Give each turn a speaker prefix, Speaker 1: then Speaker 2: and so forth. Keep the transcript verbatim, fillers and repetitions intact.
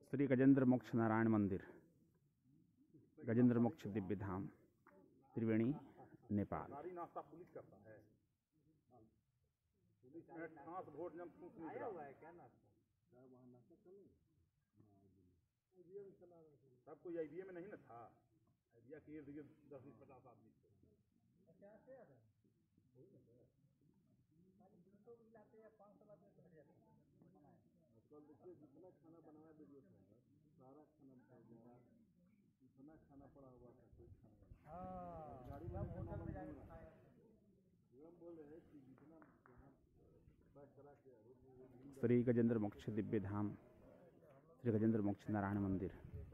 Speaker 1: श्री गजेंद्र मोक्ष नारायण मंदिर, गजेंद्र मोक्ष दिव्य धाम, त्रिवेणी, नेपाल।
Speaker 2: सारी नाश्ता पुलिस करता है। पुलिस में ठास वोट जब फूंक आया हुआ है क्या नाश्ता? वहाँ नाश्ता चले सब कोई आईबीए में नहीं ना था। आईबीए के इर्द गिर्द दस बीस पचास आदमी थे। आजकल देखिए जितना खाना बनाया वीडियो में सारा खाना इतना खाना पड़ा हुआ था, कोई खाना गाड़ी में होटल में जाके खाए। हम बोल रहे हैं कि जितना पैक करा के
Speaker 1: श्री गजेंद्र मोक्ष दिव्य धाम, श्री गजेंद्र मोक्ष नारायण मंदिर।